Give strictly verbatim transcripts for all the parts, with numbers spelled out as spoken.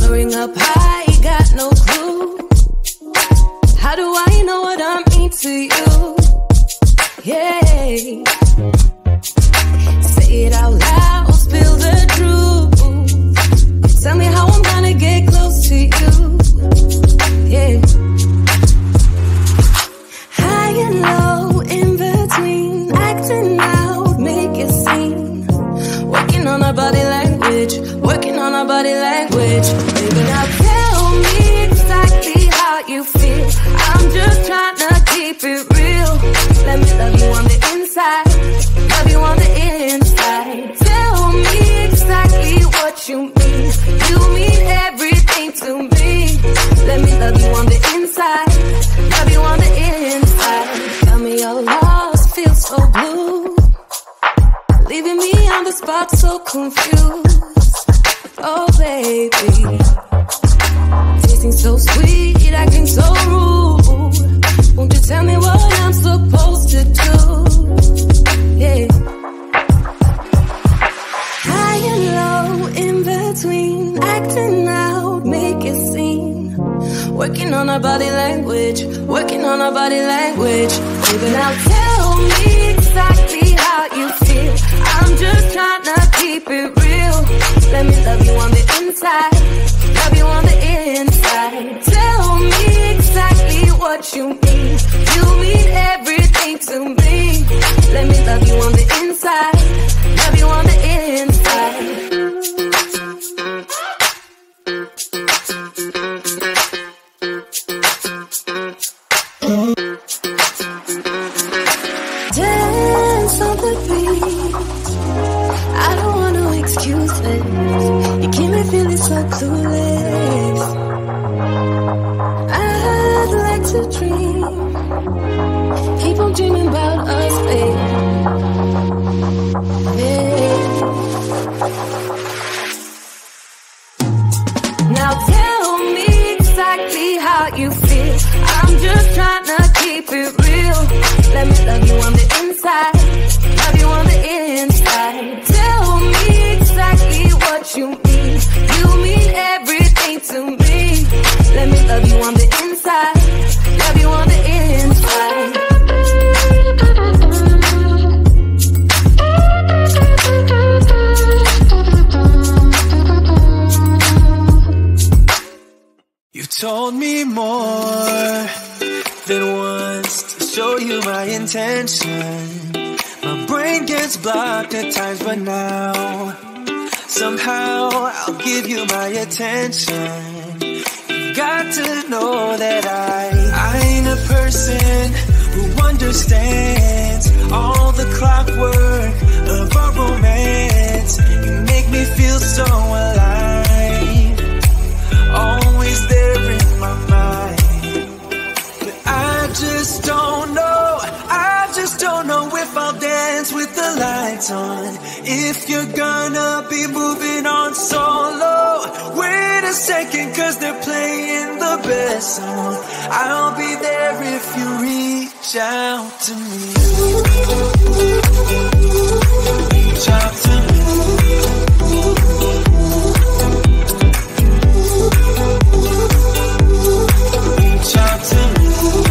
Soaring up high, got no clue. How do I know what I mean to you? Yeah. Say it out loud, spill the truth. Tell me how I'm gonna get close to you. Yeah. High and low, in between, acting out, make it seem. Working on our body language, working on our body language. Baby, now tell me exactly how you feel. I'm just trying to keep it real. Let me love you on the inside, love you on the inside. Tell me exactly what you mean. You mean everything to me. Let me love you on the inside, love you on the inside. Tell me you're lost, feel so blue, leaving me on the spot so confused. Oh baby, tasting so sweet, acting so rude. Won't you tell me what I'm supposed to do? Yeah. High and low, in between, acting out, make it seem. Working on our body language, working on our body language. Baby, now tell me exactly how you feel. I'm just trying to keep it real. Let me love you on the inside, love you on the inside. Tell me exactly what you mean. You mean everything to me. Let me love you on the inside, love you on the inside. Dance on the beat, I don't want no excuses. You keep me feeling so clueless. I'd like to dream, keep on dreaming about us, babe. Yeah. Now tell me exactly how you feel. I'm just trying to keep it real. Let me love you on the inside, love you on the inside. Tell me exactly what you mean. You mean everything to me. Let me love you on the inside, love you on the inside. You've told me more than once to show you my intention. My brain gets blocked at times, but now somehow I'll give you my attention. You've got to know that I I ain't a person who understands all the clockwork of our romance. You make me feel so alive, always there in my mind. But I just don't know, I just don't know if I'll dance with the lights on. If you're gonna be moving on solo, wait a second, cause they're playing the best song. I'll be there if you reach out to me. Reach out to me. Reach out to me.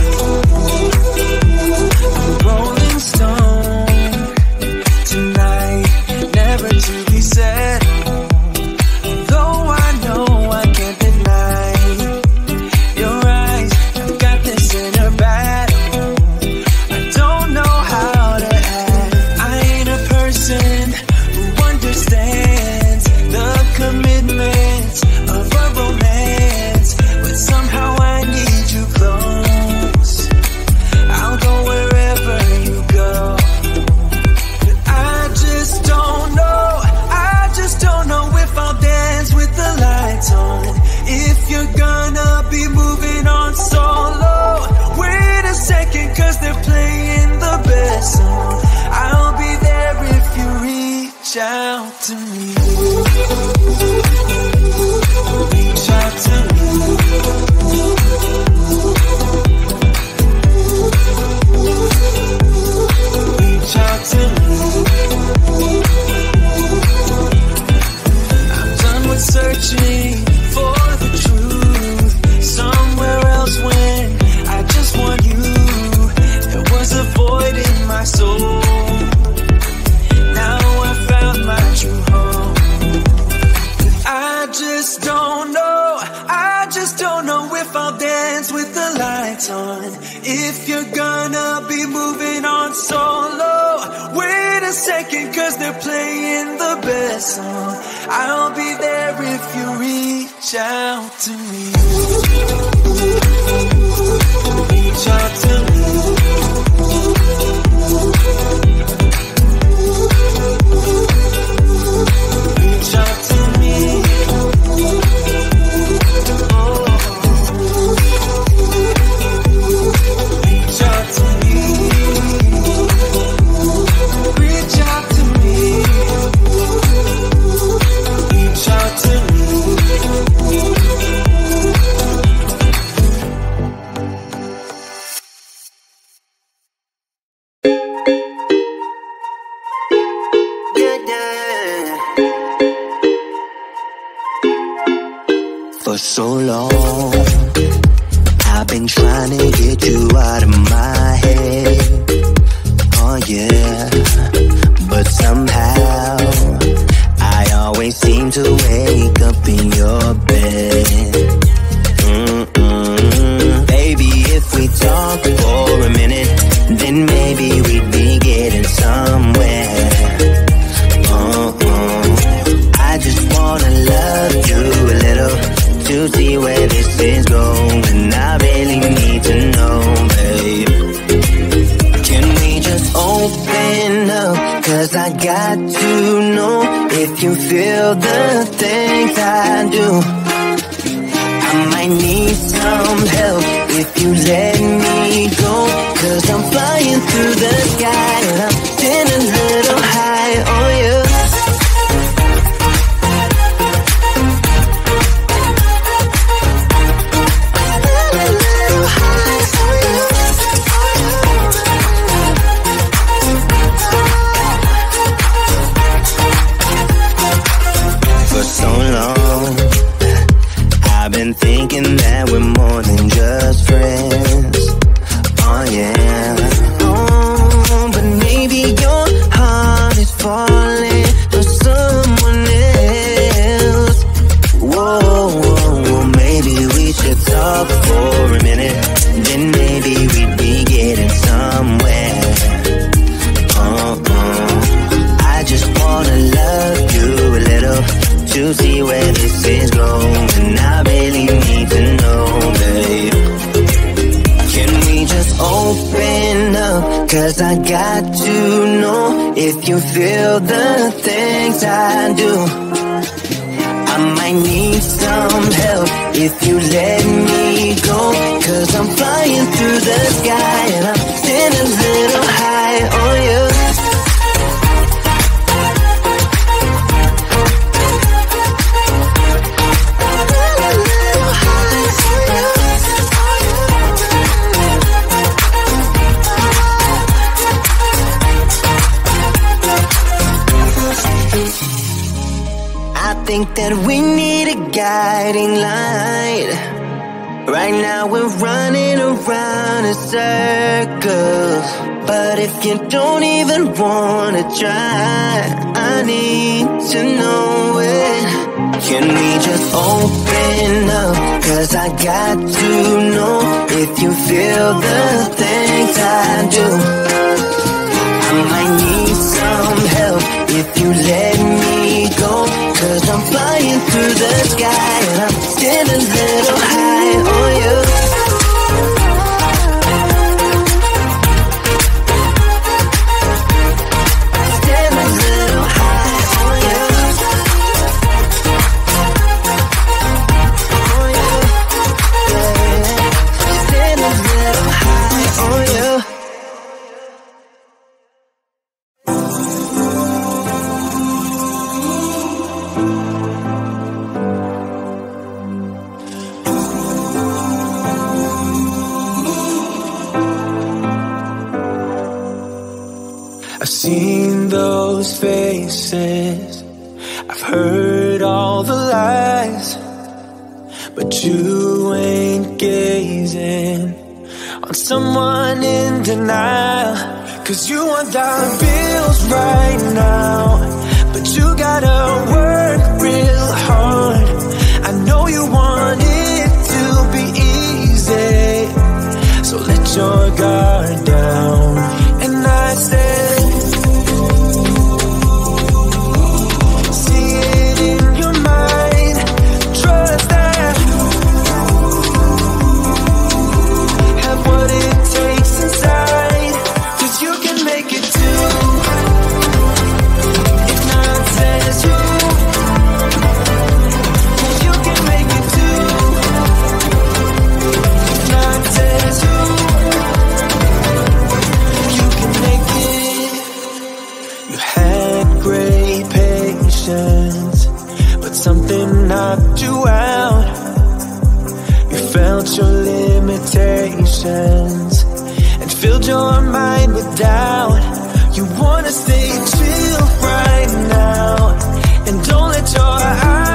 I'm a rolling stone tonight, never to be settled. Though I know I can't deny your eyes, I've got this inner battle. I don't know how to act. I ain't a person who understands the commitments of a romance, but somehow I need you close. I'll go wherever you go. But I just don't know, I just don't know if I'll dance with the lights on. If you're gonna be moving on solo, wait a second, cause they're playing the best song. I'll be there if you reach out to me. Reach out to me. Reach out to me. I'm done with searching for just don't know, I just don't know if I'll dance with the lights on. If you're gonna be moving on solo, wait a second, cause they're playing the best song. I'll be there if you reach out to me. Reach out to me. Reach out to me. For so long, I've been trying to get you out of my head. Oh yeah, but somehow I always seem to wake up in your bed. Mm-mm. Baby, if we talk for a minute, then maybe we'd be getting somewhere. Uh-uh. I just wanna love you a little to see where this is going. I really need to know, babe. Can we just open up? Cause I got to know if you feel the things I do. I might need some help if you let me go. Cause I'm flying through the sky and I'm sitting a little high on you. Thinking that we're more than just friends. Oh yeah. Oh, but maybe your heart is falling for someone else. Whoa, whoa, whoa, maybe we should talk for a minute. Then maybe we'd be getting somewhere. Uh-uh. I just wanna love you a little to see where this is going. I really need to know, babe. Can we just open up? Cause I got to know if you feel the things I do. I might need some help if you let me go. Cause I'm flying through the sky and I'm sitting a little high on you. I think that we need a guiding light. Right now we're running around in circles. But if you don't even wanna try, I need to know it. Can we just open up? Cause I got to know if you feel the things I do. I might need some help if you let me go. Cause I'm flying through the sky and I'm still a little high on you. Still a little high on you. On you. Yeah. Still a little high on you. I've seen those faces, I've heard all the lies, but you ain't gazing on someone in denial. Cause you want dollar bills right now, but you gotta work real hard. something knocked you out. You felt your limitations and filled your mind with doubt. You wanna stay chill right now and don't let your eyes